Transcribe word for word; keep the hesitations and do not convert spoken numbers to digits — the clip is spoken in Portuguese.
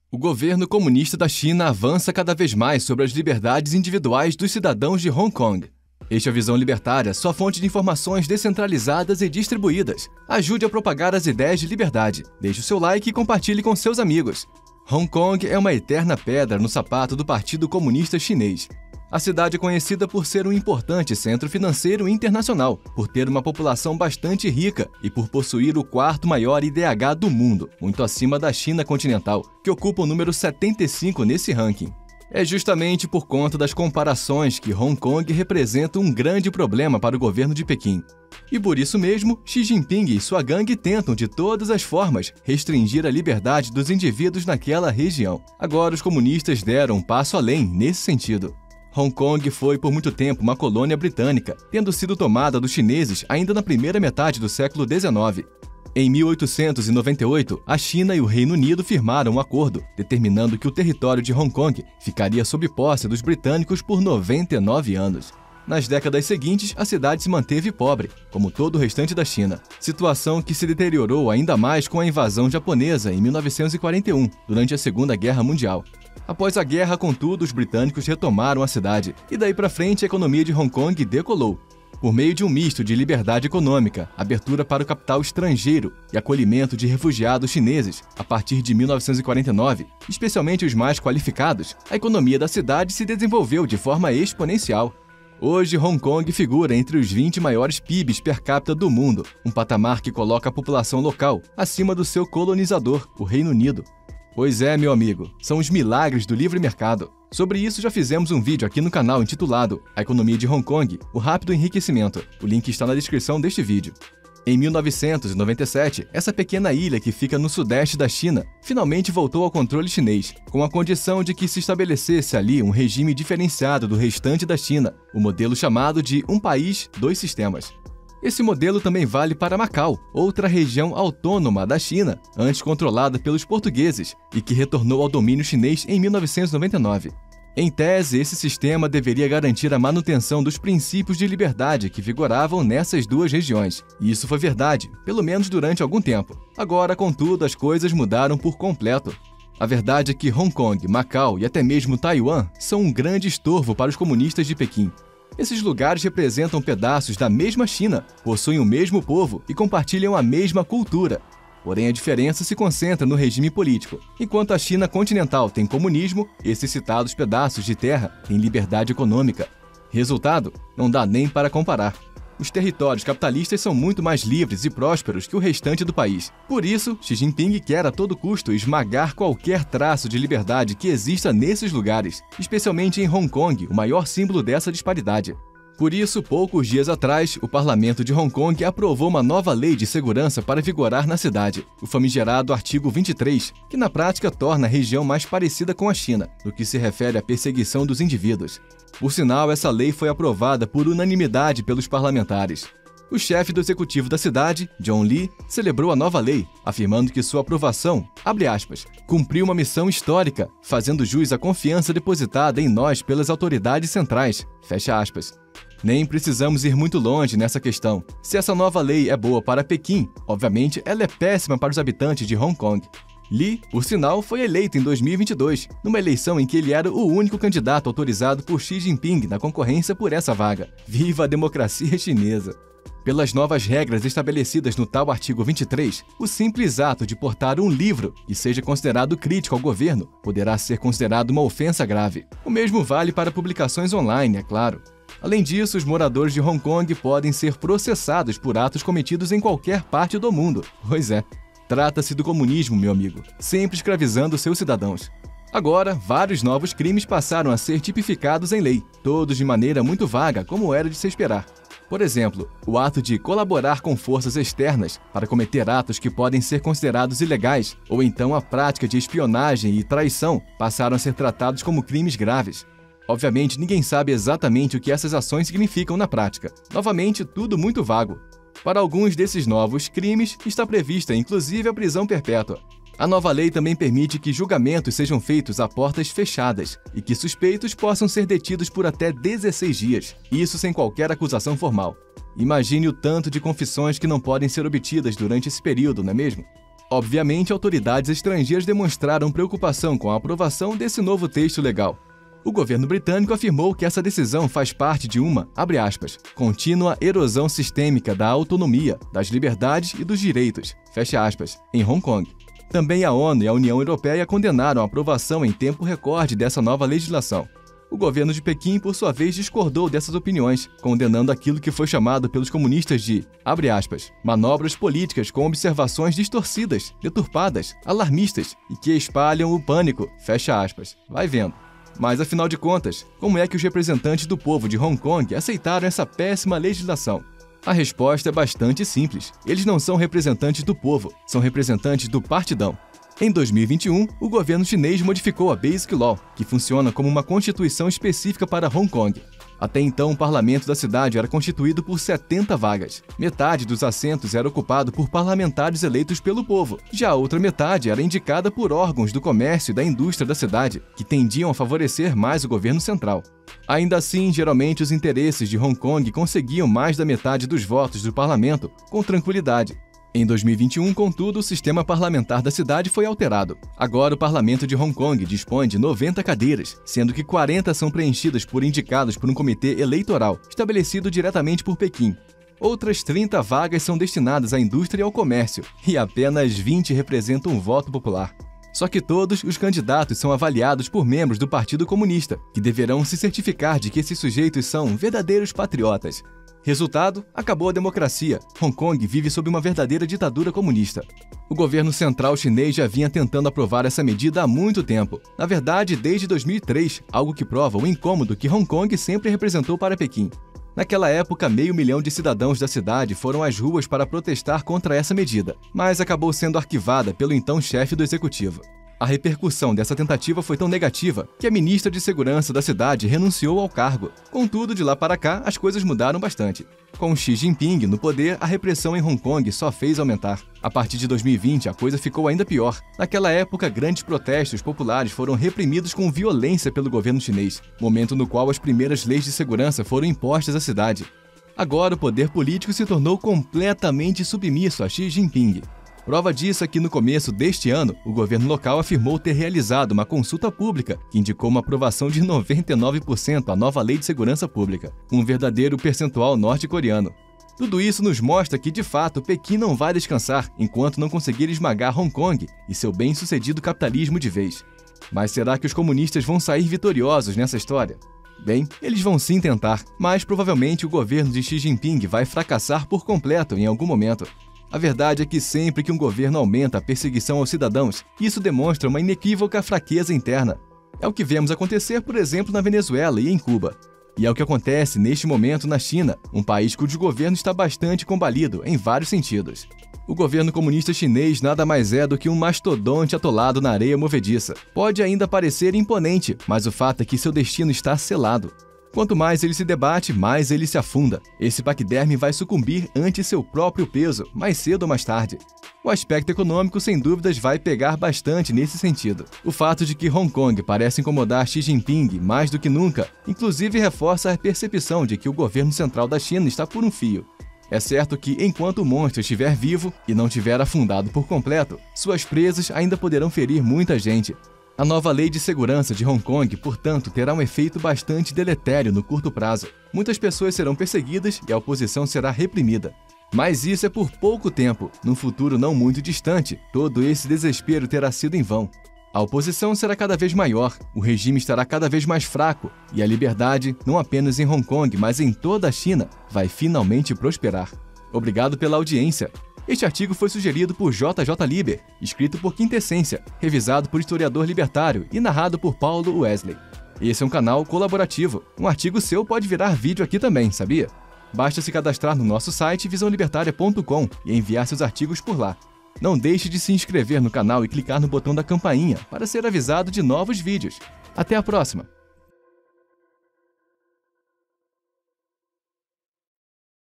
O governo comunista da China avança cada vez mais sobre as liberdades individuais dos cidadãos de Hong Kong. Este é a Visão Libertária, sua fonte de informações descentralizadas e distribuídas. Ajude a propagar as ideias de liberdade. Deixe o seu like e compartilhe com seus amigos. Hong Kong é uma eterna pedra no sapato do Partido Comunista Chinês. A cidade é conhecida por ser um importante centro financeiro internacional, por ter uma população bastante rica e por possuir o quarto maior I D H do mundo, muito acima da China continental, que ocupa o número setenta e cinco nesse ranking. É justamente por conta das comparações que Hong Kong representa um grande problema para o governo de Pequim. E por isso mesmo, Xi Jinping e sua gangue tentam de todas as formas restringir a liberdade dos indivíduos naquela região. Agora os comunistas deram um passo além nesse sentido. Hong Kong foi por muito tempo uma colônia britânica, tendo sido tomada dos chineses ainda na primeira metade do século dezenove. Em mil oitocentos e noventa e oito, a China e o Reino Unido firmaram um acordo, determinando que o território de Hong Kong ficaria sob posse dos britânicos por noventa e nove anos. Nas décadas seguintes, a cidade se manteve pobre, como todo o restante da China, situação que se deteriorou ainda mais com a invasão japonesa em mil novecentos e quarenta e um, durante a Segunda Guerra Mundial. Após a guerra, contudo, os britânicos retomaram a cidade, e daí para frente a economia de Hong Kong decolou. Por meio de um misto de liberdade econômica, abertura para o capital estrangeiro e acolhimento de refugiados chineses, a partir de mil novecentos e quarenta e nove, especialmente os mais qualificados, a economia da cidade se desenvolveu de forma exponencial. Hoje, Hong Kong figura entre os vinte maiores P I Bs per capita do mundo, um patamar que coloca a população local acima do seu colonizador, o Reino Unido. Pois é, meu amigo, são os milagres do livre mercado. Sobre isso já fizemos um vídeo aqui no canal intitulado A Economia de Hong Kong, o Rápido Enriquecimento. O link está na descrição deste vídeo. Em mil novecentos e noventa e sete, essa pequena ilha que fica no sudeste da China finalmente voltou ao controle chinês, com a condição de que se estabelecesse ali um regime diferenciado do restante da China, o modelo chamado de Um País, Dois Sistemas. Esse modelo também vale para Macau, outra região autônoma da China, antes controlada pelos portugueses e que retornou ao domínio chinês em mil novecentos e noventa e nove. Em tese, esse sistema deveria garantir a manutenção dos princípios de liberdade que vigoravam nessas duas regiões. E isso foi verdade, pelo menos durante algum tempo. Agora, contudo, as coisas mudaram por completo. A verdade é que Hong Kong, Macau e até mesmo Taiwan são um grande estorvo para os comunistas de Pequim. Esses lugares representam pedaços da mesma China, possuem o mesmo povo e compartilham a mesma cultura. Porém, a diferença se concentra no regime político. Enquanto a China continental tem comunismo, esses citados pedaços de terra têm liberdade econômica. Resultado, não dá nem para comparar. Os territórios capitalistas são muito mais livres e prósperos que o restante do país. Por isso, Xi Jinping quer a todo custo esmagar qualquer traço de liberdade que exista nesses lugares, especialmente em Hong Kong, o maior símbolo dessa disparidade. Por isso, poucos dias atrás, o parlamento de Hong Kong aprovou uma nova lei de segurança para vigorar na cidade, o famigerado artigo vinte e três, que na prática torna a região mais parecida com a China, no que se refere à perseguição dos indivíduos. Por sinal, essa lei foi aprovada por unanimidade pelos parlamentares. O chefe do executivo da cidade, John Lee, celebrou a nova lei, afirmando que sua aprovação, abre aspas, cumpriu uma missão histórica, fazendo jus à confiança depositada em nós pelas autoridades centrais, fecha aspas. Nem precisamos ir muito longe nessa questão. Se essa nova lei é boa para Pequim, obviamente ela é péssima para os habitantes de Hong Kong. Lee, por sinal, foi eleito em dois mil e vinte e dois, numa eleição em que ele era o único candidato autorizado por Xi Jinping na concorrência por essa vaga. Viva a democracia chinesa! Pelas novas regras estabelecidas no tal artigo vinte e três, o simples ato de portar um livro que seja considerado crítico ao governo poderá ser considerado uma ofensa grave. O mesmo vale para publicações online, é claro. Além disso, os moradores de Hong Kong podem ser processados por atos cometidos em qualquer parte do mundo. Pois é, trata-se do comunismo, meu amigo, sempre escravizando seus cidadãos. Agora, vários novos crimes passaram a ser tipificados em lei, todos de maneira muito vaga, como era de se esperar. Por exemplo, o ato de colaborar com forças externas para cometer atos que podem ser considerados ilegais, ou então a prática de espionagem e traição passaram a ser tratados como crimes graves. Obviamente, ninguém sabe exatamente o que essas ações significam na prática. Novamente, tudo muito vago. Para alguns desses novos crimes, está prevista inclusive a prisão perpétua. A nova lei também permite que julgamentos sejam feitos a portas fechadas e que suspeitos possam ser detidos por até dezesseis dias, isso sem qualquer acusação formal. Imagine o tanto de confissões que não podem ser obtidas durante esse período, não é mesmo? Obviamente, autoridades estrangeiras demonstraram preocupação com a aprovação desse novo texto legal. O governo britânico afirmou que essa decisão faz parte de uma, abre aspas, contínua erosão sistêmica da autonomia, das liberdades e dos direitos, fecha aspas, em Hong Kong. Também a ONU e a União Europeia condenaram a aprovação em tempo recorde dessa nova legislação. O governo de Pequim, por sua vez, discordou dessas opiniões, condenando aquilo que foi chamado pelos comunistas de, abre aspas, manobras políticas com observações distorcidas, deturpadas, alarmistas e que espalham o pânico, fecha aspas. Vai vendo. Mas, afinal de contas, como é que os representantes do povo de Hong Kong aceitaram essa péssima legislação? A resposta é bastante simples. Eles não são representantes do povo, são representantes do partidão. Em dois mil e vinte e um, o governo chinês modificou a Basic Law, que funciona como uma constituição específica para Hong Kong. Até então, o parlamento da cidade era constituído por setenta vagas. Metade dos assentos era ocupado por parlamentares eleitos pelo povo. Já a outra metade era indicada por órgãos do comércio e da indústria da cidade, que tendiam a favorecer mais o governo central. Ainda assim, geralmente os interesses de Hong Kong conseguiam mais da metade dos votos do parlamento com tranquilidade. Em dois mil e vinte e um, contudo, o sistema parlamentar da cidade foi alterado. Agora, o parlamento de Hong Kong dispõe de noventa cadeiras, sendo que quarenta são preenchidas por indicados por um comitê eleitoral, estabelecido diretamente por Pequim. Outras trinta vagas são destinadas à indústria e ao comércio, e apenas vinte representam o voto popular. Só que todos os candidatos são avaliados por membros do Partido Comunista, que deverão se certificar de que esses sujeitos são verdadeiros patriotas. Resultado, acabou a democracia. Hong Kong vive sob uma verdadeira ditadura comunista. O governo central chinês já vinha tentando aprovar essa medida há muito tempo. Na verdade, desde dois mil e três, algo que prova o incômodo que Hong Kong sempre representou para Pequim. Naquela época, meio milhão de cidadãos da cidade foram às ruas para protestar contra essa medida, mas acabou sendo arquivada pelo então chefe do executivo. A repercussão dessa tentativa foi tão negativa que a ministra de Segurança da cidade renunciou ao cargo. Contudo, de lá para cá, as coisas mudaram bastante. Com Xi Jinping no poder, a repressão em Hong Kong só fez aumentar. A partir de dois mil e vinte, a coisa ficou ainda pior. Naquela época, grandes protestos populares foram reprimidos com violência pelo governo chinês, momento no qual as primeiras leis de segurança foram impostas à cidade. Agora, o poder político se tornou completamente submisso a Xi Jinping. Prova disso é que no começo deste ano, o governo local afirmou ter realizado uma consulta pública que indicou uma aprovação de noventa e nove por cento à nova Lei de Segurança Pública, um verdadeiro percentual norte-coreano. Tudo isso nos mostra que, de fato, Pequim não vai descansar enquanto não conseguir esmagar Hong Kong e seu bem-sucedido capitalismo de vez. Mas será que os comunistas vão sair vitoriosos nessa história? Bem, eles vão sim tentar, mas provavelmente o governo de Xi Jinping vai fracassar por completo em algum momento. A verdade é que sempre que um governo aumenta a perseguição aos cidadãos, isso demonstra uma inequívoca fraqueza interna. É o que vemos acontecer, por exemplo, na Venezuela e em Cuba. E é o que acontece neste momento na China, um país cujo governo está bastante combalido em vários sentidos. O governo comunista chinês nada mais é do que um mastodonte atolado na areia movediça. Pode ainda parecer imponente, mas o fato é que seu destino está selado. Quanto mais ele se debate, mais ele se afunda. Esse paquiderme vai sucumbir ante seu próprio peso, mais cedo ou mais tarde. O aspecto econômico, sem dúvidas, vai pegar bastante nesse sentido. O fato de que Hong Kong parece incomodar Xi Jinping mais do que nunca, inclusive reforça a percepção de que o governo central da China está por um fio. É certo que, enquanto o monstro estiver vivo e não tiver afundado por completo, suas presas ainda poderão ferir muita gente. A nova lei de segurança de Hong Kong, portanto, terá um efeito bastante deletério no curto prazo. Muitas pessoas serão perseguidas e a oposição será reprimida. Mas isso é por pouco tempo. Num futuro não muito distante, todo esse desespero terá sido em vão. A oposição será cada vez maior, o regime estará cada vez mais fraco e a liberdade, não apenas em Hong Kong, mas em toda a China, vai finalmente prosperar. Obrigado pela audiência. Este artigo foi sugerido por J J Liber, escrito por Quintessência, revisado por historiador libertário e narrado por Paulo Wesley. Esse é um canal colaborativo. Um artigo seu pode virar vídeo aqui também, sabia? Basta se cadastrar no nosso site visão libertária ponto com e enviar seus artigos por lá. Não deixe de se inscrever no canal e clicar no botão da campainha para ser avisado de novos vídeos. Até a próxima!